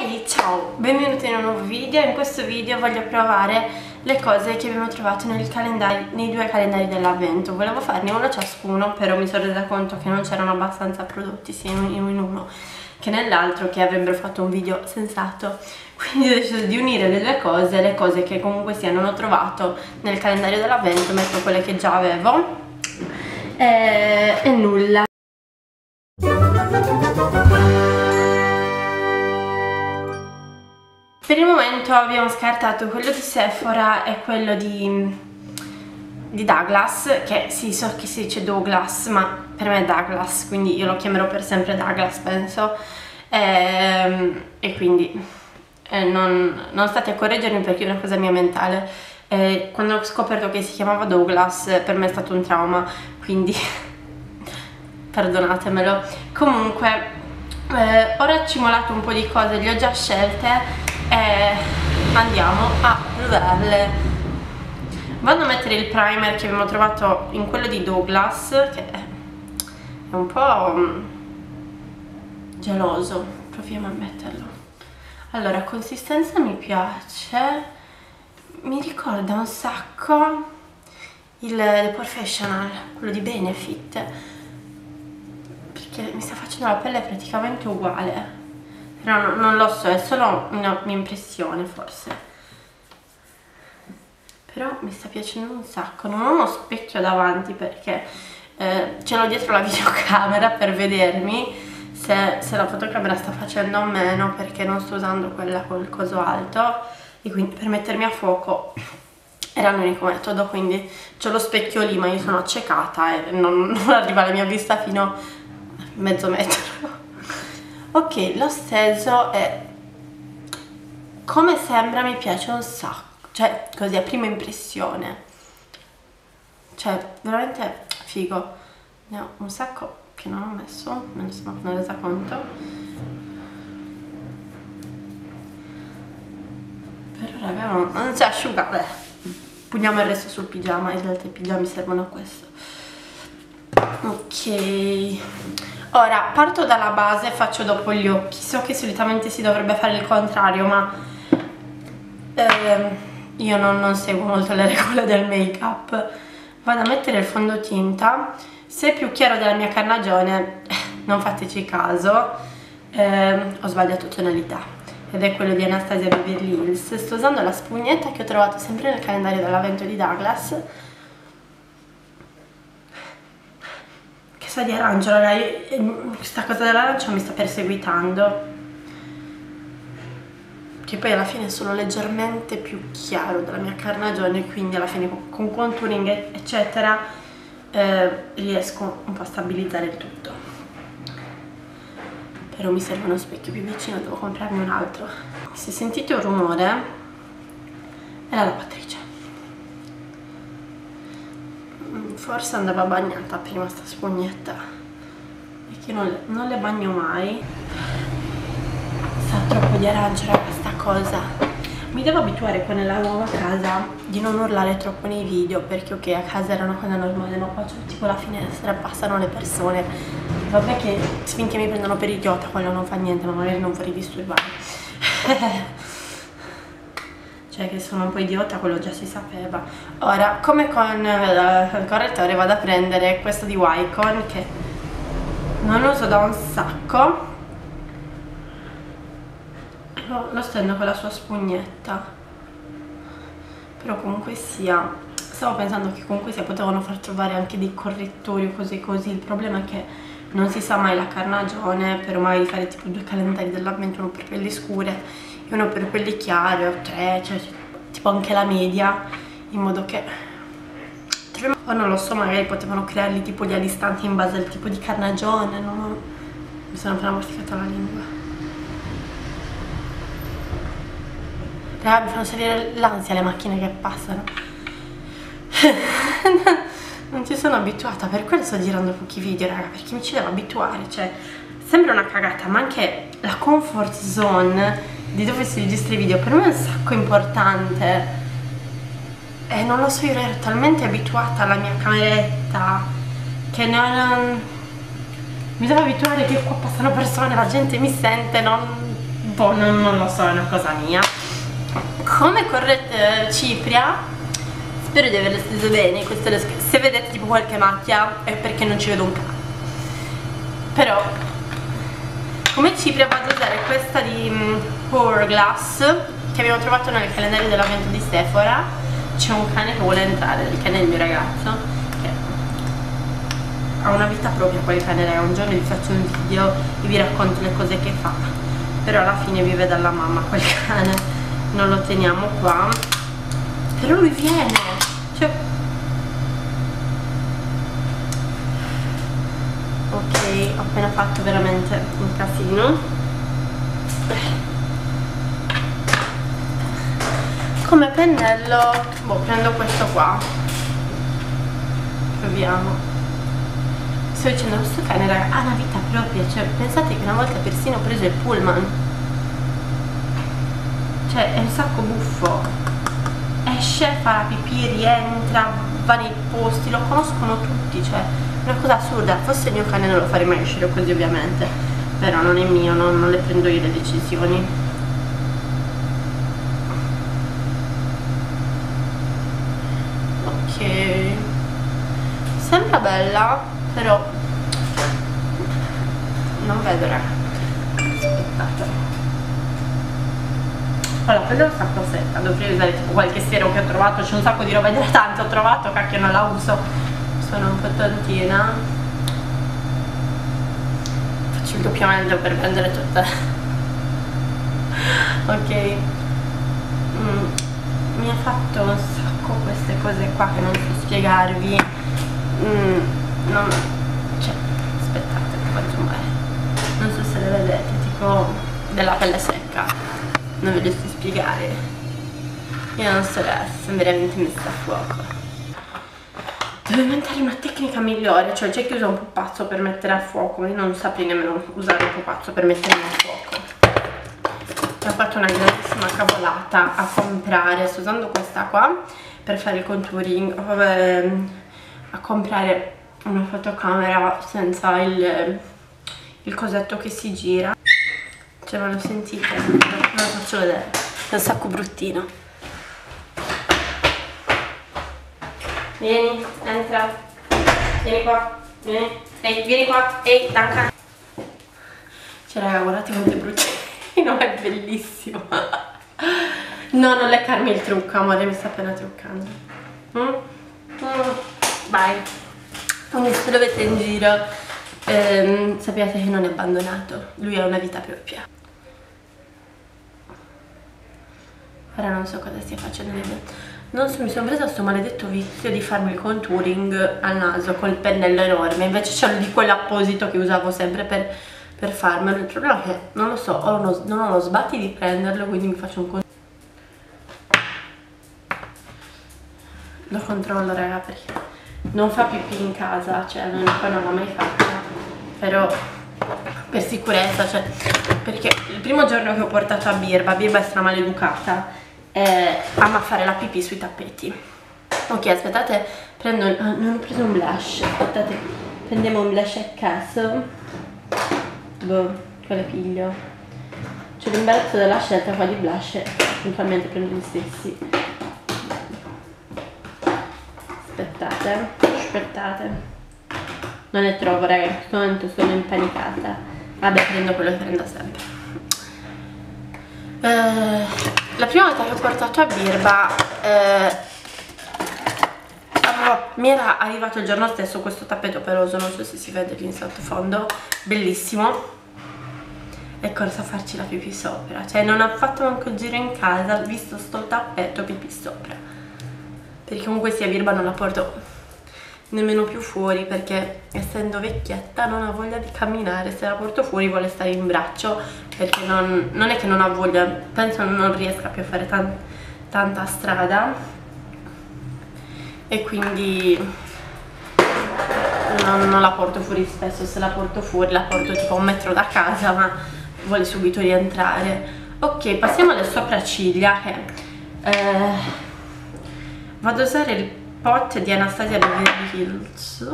Ehi, ciao! Benvenuti in un nuovo video. In questo video voglio provare le cose che abbiamo trovato nei due calendari dell'avvento. Volevo farne uno ciascuno, però mi sono resa conto che non c'erano abbastanza prodotti sia in uno che nell'altro che avrebbero fatto un video sensato. Quindi ho deciso di unire le cose che comunque sia non ho trovato nel calendario dell'avvento, metto quelle che già avevo e nulla. Per il momento abbiamo scartato quello di Sephora e quello di Douglas, che sì, so che si dice Douglas, ma per me è Douglas, quindi io lo chiamerò per sempre Douglas, penso. E quindi non state a correggermi perché è una cosa mia mentale. Quando ho scoperto che si chiamava Douglas per me è stato un trauma, quindi perdonatemelo. Comunque ora ho cimolato un po' di cose, le ho già scelte e andiamo a provarle. Vado a mettere il primer che abbiamo trovato in quello di Douglas, che è un po' geloso, proviamo a metterlo. Allora, consistenza mi piace, mi ricorda un sacco il The Professional, quello di Benefit, perché mi sta facendo la pelle praticamente uguale. Però non lo so, è solo una mia impressione forse. Però mi sta piacendo un sacco. Non ho uno specchio davanti perché ce l'ho dietro la videocamera per vedermi se la fotocamera sta facendo o meno, perché non sto usando quella col coso alto e quindi per mettermi a fuoco era l'unico metodo, quindi c'ho lo specchio lì ma io sono accecata e non arriva la mia vista fino a mezzo metro. Ok, lo steso è come sembra, mi piace un sacco, cioè così a prima impressione, cioè veramente figo. Ne ho un sacco che non ho messo, me ne sono resa conto, però raga non si asciuga. Beh, pugniamo il resto sul pigiama, in realtà i pigiami servono a questo. Ok, ora parto dalla base e faccio dopo gli occhi. So che solitamente si dovrebbe fare il contrario, ma io non seguo molto le regole del make up. Vado a mettere il fondotinta. Se è più chiaro della mia carnagione non fateci caso, ho sbagliato tonalità ed è quello di Anastasia Beverly Hills. Sto usando la spugnetta che ho trovato sempre nel calendario dell'avvento di Douglas, sa di arancio, raga, questa cosa dell'arancio mi sta perseguitando, che poi alla fine sono leggermente più chiaro della mia carnagione, quindi alla fine con contouring eccetera riesco un po' a stabilizzare il tutto. Però mi serve uno specchio più vicino, devo comprarne un altro. Se sentite un rumore è la lavatrice, forse andava bagnata prima sta spugnetta, perché non le bagno mai. Sa troppo di arancio, raga, sta cosa. Mi devo abituare qua nella nuova casa di non urlare troppo nei video, perché ok, a casa era una cosa normale, ma qua c'è tipo la finestra, passano le persone. Vabbè che finché mi prendono per idiota quello non fa niente, ma magari non vorrei disturbare. Cioè che sono un po' idiota, quello già si sapeva. Ora, come con il correttore, vado a prendere questo di Wycon che non uso da un sacco. Lo stendo con la sua spugnetta. Però comunque sia, stavo pensando che comunque sia potevano far trovare anche dei correttori o cose così. Il problema è che non si sa mai la carnagione, per magari fare tipo 2 calendari dell'avvento, uno per pelli scure e uno per quelli chiari, o 3, cioè tipo anche la media, in modo che o non lo so, magari potevano crearli tipo gli alistanti in base al tipo di carnagione. Mi sono appena masticata la lingua, raga, mi fanno salire l'ansia le macchine che passano. Non ci sono abituata, per quello sto girando pochi video, raga, perché mi ci devo abituare. Cioè sembra una cagata, ma anche la comfort zone di dove si registra i video per me è un sacco importante, e non lo so, io ero talmente abituata alla mia cameretta che mi devo abituare che qua passano persone, la gente mi sente, non boh, non lo so, è una cosa mia. Come corrette cipria, spero di averle stese bene. Se vedete tipo qualche macchia è perché non ci vedo un cazzo. Però come cipria vado ad usare questa di Hourglass che abbiamo trovato nel calendario dell'avvento di Sephora. C'è un cane che vuole entrare, il cane del mio ragazzo, che ha una vita propria quel cane, raga. Un giorno vi faccio un video e vi racconto le cose che fa, però alla fine vive dalla mamma quel cane, non lo teniamo qua, però lui viene, cioè... Ok, ho appena fatto veramente un casino. Come pennello, boh, prendo questo qua, proviamo. Sto dicendo, questo cane, raga, ha una vita propria, cioè pensate che una volta persino ho preso il pullman, cioè è un sacco buffo, esce, fa la pipì, rientra, va nei posti, lo conoscono tutti, cioè una cosa assurda. Fosse il mio cane non lo farei mai uscire così, ovviamente, però non è mio, non le prendo io le decisioni. Ok, sembra bella, però non vedo, raga. Aspettate, allora quella è un sacco secca, dovrei usare tipo qualche siero che ho trovato, c'è un sacco di roba idratante, ho trovato, cacchio non la uso, sono un po' tontina. Faccio il doppio meglio per prendere tutte. Ok, mi ha fatto un sacco queste cose qua che non so spiegarvi. Non, cioè, aspettate, faccio male, non so se le vedete, tipo della pelle secca, non ve le so spiegare, io non so adesso, sono veramente messa a fuoco. Devo inventare una tecnica migliore, cioè c'è chi usa un pupazzo per mettere a fuoco, io non saprei nemmeno usare un pupazzo per mettermi a fuoco. Ho fatto una grandissima cavolata a comprare, sto usando questa qua per fare il contouring, a comprare una fotocamera senza il cosetto che si gira, cioè ve lo sentite? Non lo faccio vedere, è un sacco bruttino. Vieni, entra, vieni qua, vieni qua, ehi, danca. Cioè raga, guardate quanto è bruttino, è bellissimo. No, non leccarmi il trucco, amore, mi sta appena truccando. Vai. Quindi se lo vedete in giro, sappiate che non è abbandonato, lui ha una vita propria. Ora non so cosa stia facendo, non so, mi sono presa questo maledetto vizio di farmi il contouring al naso col pennello enorme, invece c'è di quello apposito che usavo sempre per farmelo. Il problema è che non lo so, non ho lo sbatti di prenderlo, quindi mi faccio un contouring. Lo controllo, raga, perché non fa pipì in casa, cioè poi non l'ha mai fatta, però per sicurezza, cioè, perché il primo giorno che ho portato a Birba è stramaleducata, ama fare la pipì sui tappeti. Ok, aspettate, non ho preso un blush, aspettate, prendiamo un blush a caso, boh, quale piglio, c'è l'imbarazzo della scelta qua di blush, eventualmente prendo gli stessi. Aspettate, non ne trovo, raga, in questo momento sono impanicata. Vabbè, prendo quello che prendo sempre. La prima volta che ho portato a Birba mi era arrivato il giorno stesso questo tappeto peloso, non so se si vede lì in sottofondo, bellissimo, e corso a farci la pipì sopra, cioè non ho fatto manco il giro in casa, ho visto sto tappeto pipì sopra, perché comunque sia Birba non la porto nemmeno più fuori, perché essendo vecchietta non ha voglia di camminare, se la porto fuori vuole stare in braccio, perché non è che non ha voglia, penso non riesca più a fare tanta strada, e quindi non la porto fuori spesso. Se la porto fuori la porto tipo a 1 metro da casa, ma vuole subito rientrare. Ok, passiamo alle sopracciglia, che vado a usare il pot di Anastasia Beverly Hills.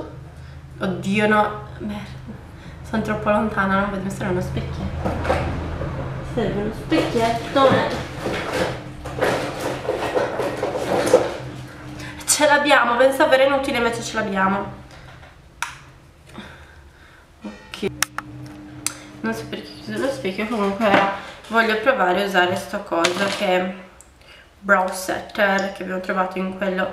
Oddio, no, merda, sono troppo lontana, non vedo, mi serve uno specchietto. serve uno specchietto. Ce l'abbiamo, pensavo era inutile, invece ce l'abbiamo. Ok, non so perché ho chiuso lo specchio, comunque ora voglio provare a usare sto coso che è brow setter, che abbiamo trovato in quello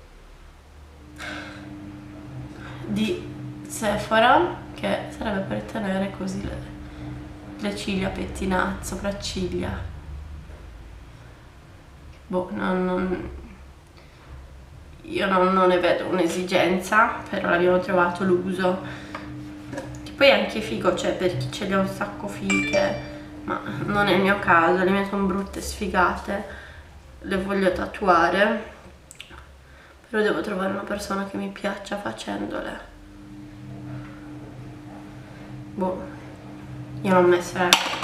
di Sephora, che sarebbe per tenere così le ciglia pettinate, sopracciglia. Boh, io non ne vedo un'esigenza, però l'abbiamo trovato, l'uso. Poi è anche figo, cioè per chi ce li ha un sacco fighe, ma non è il mio caso, le mie sono brutte, sfigate, le voglio tatuare, però devo trovare una persona che mi piaccia facendole. Boh, io non ho messo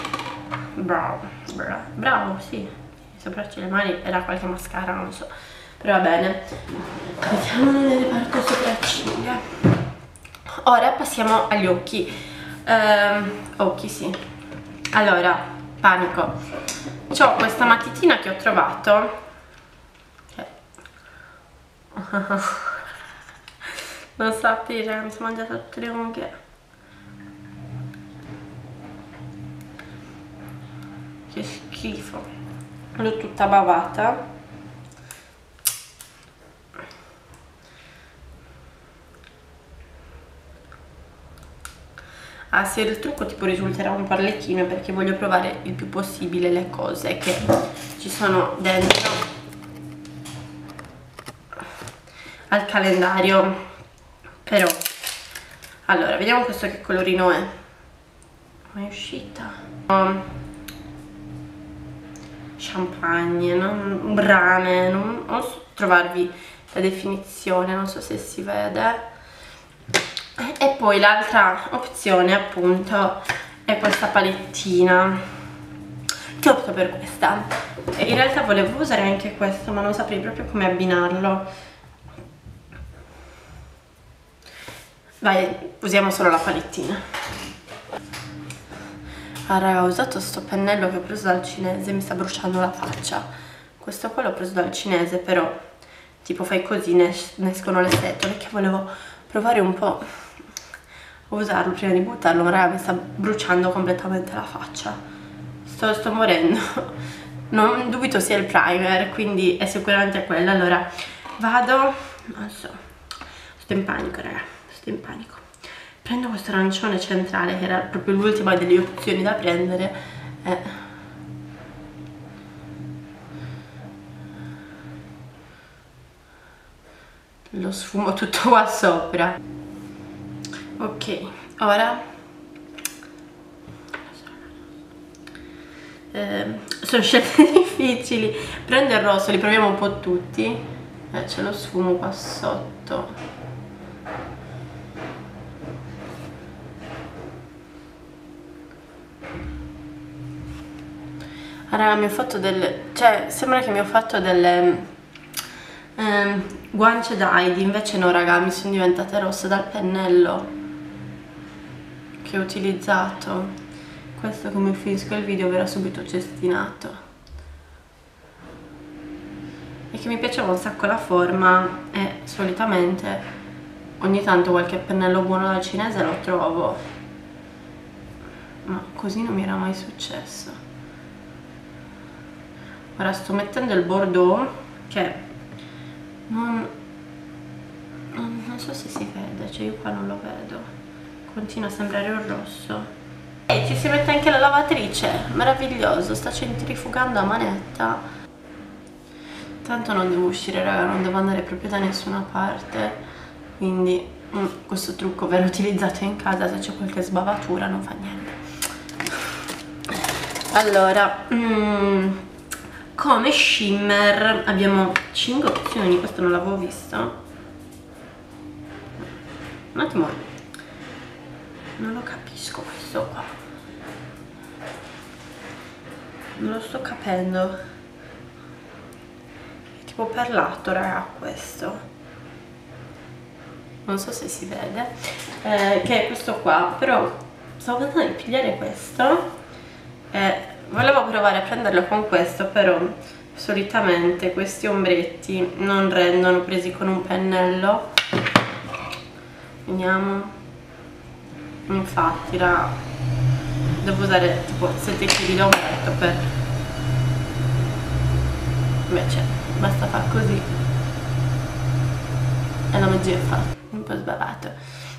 bravo, sì, sopracciglia, magari era qualche mascara, non so, però va bene. Mettiamolo nel reparto sopracciglia. Ora passiamo agli occhi. Occhi, sì. Allora, panico. C'ho questa matitina che ho trovato, che non so aprire, mi sono mangiata tutte le unghie. Che schifo, l'ho tutta bavata. Ah sì, il trucco tipo risulterà un po' arlecchino, perché voglio provare il più possibile le cose che ci sono dentro al calendario. Però allora, vediamo questo che colorino è. Ma è uscita champagne, brane, non so trovarvi la definizione, non so se si vede. E poi l'altra opzione appunto è questa palettina, che opto per questa. E in realtà volevo usare anche questo, ma non saprei proprio come abbinarlo. Vai, usiamo solo la palettina. Ah raga, ho usato sto pennello che ho preso dal cinese, mi sta bruciando la faccia. Questo qua l'ho preso dal cinese, però tipo fai così, ne escono le setole, che volevo provare un po' a usarlo prima di buttarlo, ma raga mi sta bruciando completamente la faccia. Sto morendo. Non dubito sia il primer, quindi è sicuramente quello. Allora vado, non so, sto in panico raga, sto in panico. Prendo questo arancione centrale, che era proprio l'ultima delle opzioni da prendere. Lo sfumo tutto qua sopra. Ok, ora sono scelte difficili. Prendo il rosso, li proviamo un po' tutti. C'è lo sfumo qua sotto. Raga, mi ho fatto delle... cioè, sembra che mi ho fatto delle guance da Heidi, invece no raga, mi sono diventate rosse dal pennello che ho utilizzato. Questo, come finisco il video, verrà subito cestinato. E che mi piaceva un sacco la forma, e solitamente ogni tanto qualche pennello buono dal cinese lo trovo, ma così non mi era mai successo. Ora sto mettendo il bordeaux, che non so se si vede, cioè io qua non lo vedo, continua a sembrare un rosso. E ci si mette anche la lavatrice, meraviglioso, sta centrifugando a manetta. Tanto non devo uscire raga, non devo andare proprio da nessuna parte, quindi questo trucco verrà utilizzato in casa, se c'è qualche sbavatura non fa niente. Allora, come shimmer abbiamo 5 opzioni, questo non l'avevo visto. Un attimo, non lo capisco questo qua, non lo sto capendo. È tipo perlato raga questo, non so se si vede, che è questo qua, però stavo pensando di pigliare questo. volevo provare a prenderlo con questo, però solitamente questi ombretti non rendono presi con un pennello. Vediamo. Infatti devo usare tipo 7 kg di ombretto per, invece basta far così e la magia è fatta. Un po' sbavato.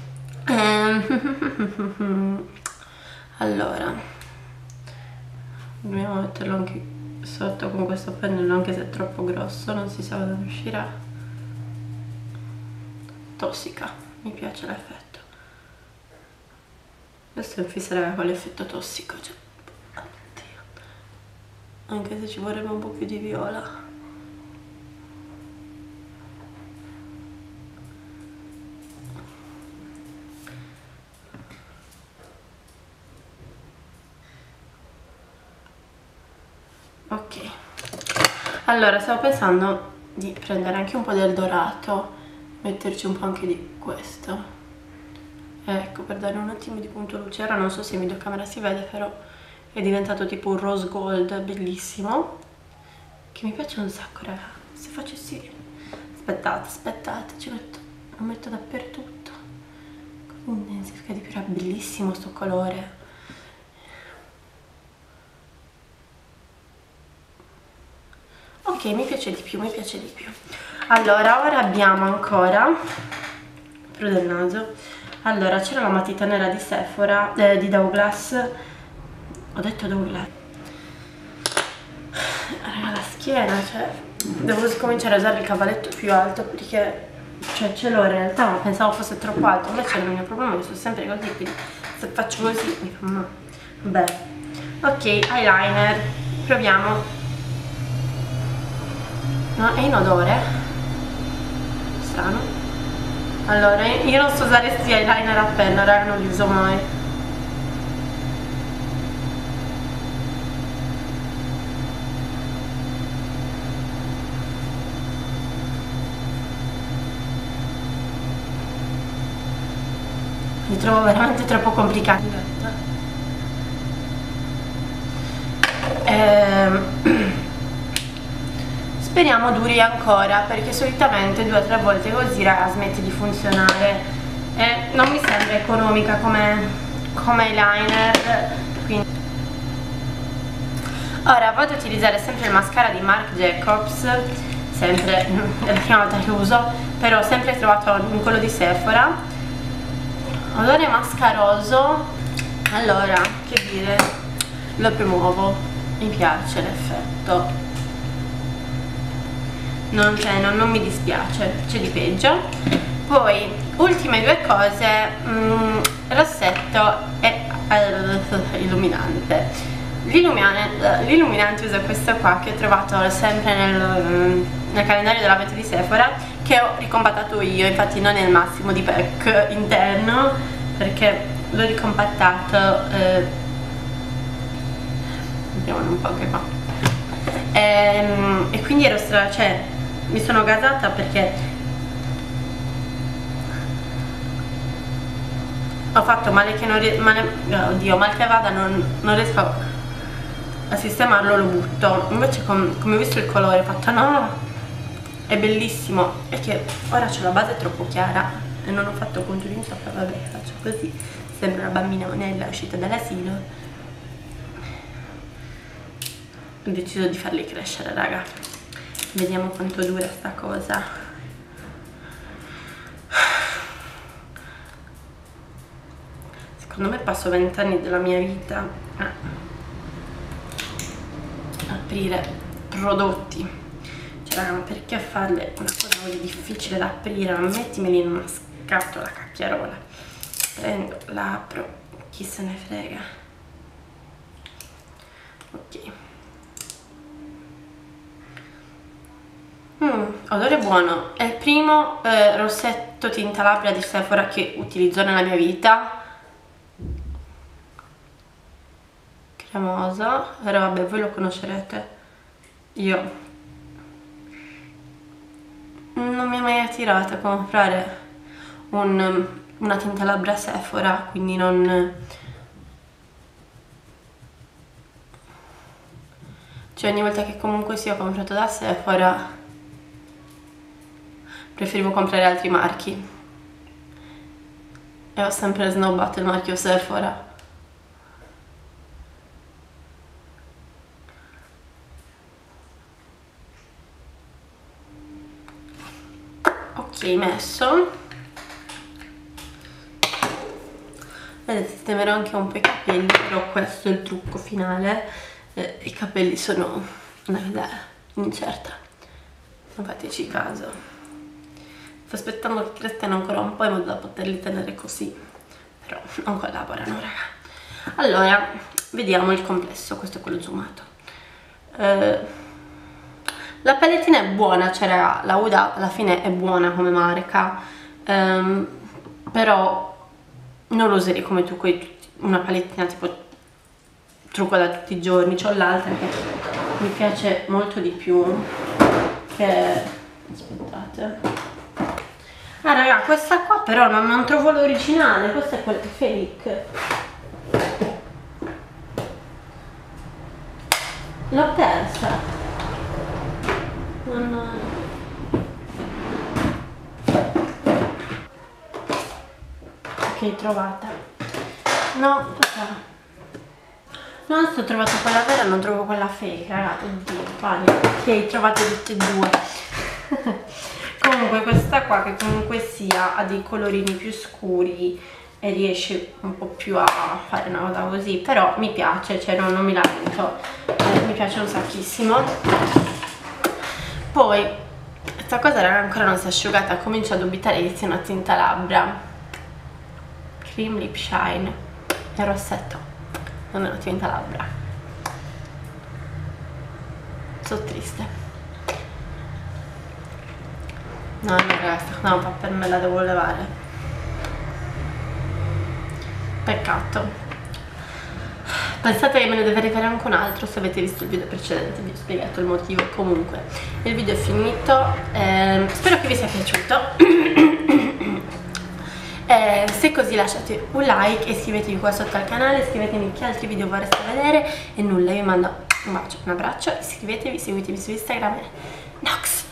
Allora dobbiamo metterlo anche sotto con questo pennello, anche se è troppo grosso, non si sa dove uscirà. Tossica, mi piace l'effetto. Questo fisserà con l'effetto tossico, cioè, oddio. Anche se ci vorrebbe un po' più di viola. Ok, allora stavo pensando di prendere anche un po' del dorato, metterci un po' anche di questo, ecco, per dare un attimo di punto luce. Ora non so se in videocamera si vede, però è diventato tipo un rose gold bellissimo, che mi piace un sacco, raga. Se facessi, aspettate, lo metto dappertutto, così intensifica di più. Era bellissimo sto colore. Ok, mi piace di più. Allora, ora abbiamo ancora però del naso. Allora, c'era la matita nera di Sephora, di Douglas. Ho detto Douglas. Raga, la schiena, cioè devo cominciare a usare il cavalletto più alto, perché cioè ce l'ho in realtà, ma pensavo fosse troppo alto. Invece il mio problema è che sono sempre così, quindi se faccio così mi fa male. Vabbè. Ok, eyeliner, proviamo. No, è inodore? Strano. Allora, io non so usare questi eyeliner a penna, raga, non li uso mai. Li trovo veramente troppo complicati. Speriamo duri ancora, perché solitamente 2 o 3 volte così, raga, smette di funzionare e non mi sembra economica come eyeliner. Quindi ora vado ad utilizzare sempre il mascara di Marc Jacobs, sempre, è la prima volta che uso, però sempre trovato in quello di Sephora, odore mascaroso. Allora, che dire, lo promuovo, mi piace l'effetto. Non mi dispiace, c'è di peggio. Poi ultime 2 cose, rossetto e illuminante. L'illuminante uso questo qua, che ho trovato sempre nel calendario dell'abito di Sephora, che ho ricompattato io. Infatti non è il massimo di pack interno, perché l'ho ricompattato, vediamo un po' che fa, e quindi ero cioè mi sono gasata, perché ho fatto male che non oddio, mal che vada non riesco a sistemarlo, lo butto. Invece come ho visto il colore ho fatto no, è bellissimo. E che ora c'ho la base troppo chiara e non ho fatto contouring sopra, vabbè, faccio così, sembra una bambina monella uscita dall'asilo. Ho deciso di farli crescere, raga. Vediamo quanto dura sta cosa. Secondo me passo 20 anni della mia vita a aprire prodotti. Cioè, raga, ma perché farle una cosa così difficile da aprire? Ma mettimeli in una scatola, cacchiarola. Prendo, la apro, chi se ne frega. Ok. Odore buono. È il primo rossetto tinta labbra di Sephora che utilizzo nella mia vita. Cremoso. Però vabbè, voi lo conoscerete. Io non mi è mai attirata a comprare una tinta labbra Sephora, quindi non Cioè ogni volta che comunque sia ho comprato da Sephora preferivo comprare altri marchi e ho sempre snobbato il marchio Sephora. Ok, messo. Vedete, sistemerò anche un po' i capelli, però questo è il trucco finale. I capelli sono una idea incerta, non fateci caso. Sto aspettando che crescano ancora un po' in modo da poterli tenere così, però non collaborano, raga. Allora, vediamo il complesso, questo è quello zoomato. La palettina è buona, cioè raga, la Huda alla fine è buona come marca, però non lo userei come trucco una palettina tipo trucco da tutti i giorni. C'ho l'altra che mi piace molto di più, che aspettate, raga, questa qua però non trovo l'originale, questa è quella fake, l'ho persa. Ok, trovata. No, no, adesso ho trovato quella vera, non trovo quella fake, ragazzi. Oddio, panico. Ok, trovate tutte e due. Comunque questa qua, che comunque sia, ha dei colorini più scuri e riesce un po' più a fare una cosa così, però mi piace, cioè non mi lamento, mi piace un sacchissimo. Poi questa cosa, raga, ancora non si è asciugata, comincio a dubitare che sia una tinta labbra. Cream Lip Shine, è rossetto, non è una tinta labbra. Sono triste. No, ragazzi, no, per me la devo levare. Peccato. Pensate che me ne dovrei fare anche un altro. Se avete visto il video precedente vi ho spiegato il motivo. Comunque il video è finito, spero che vi sia piaciuto. Se è così lasciate un like e iscrivetevi qua sotto al canale, scrivetemi che altri video vorreste vedere e nulla, io vi mando un bacio, un abbraccio, iscrivetevi, seguitemi su Instagram, Nox!